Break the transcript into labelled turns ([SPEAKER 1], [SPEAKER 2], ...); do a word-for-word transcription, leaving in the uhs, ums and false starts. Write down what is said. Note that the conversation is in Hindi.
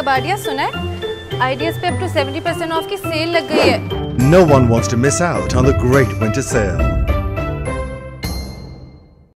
[SPEAKER 1] बाडिया सुना है? आइडियाज पे up to seventy percent off की सेल लग गई है।
[SPEAKER 2] No one wants to miss out on the great winter sale.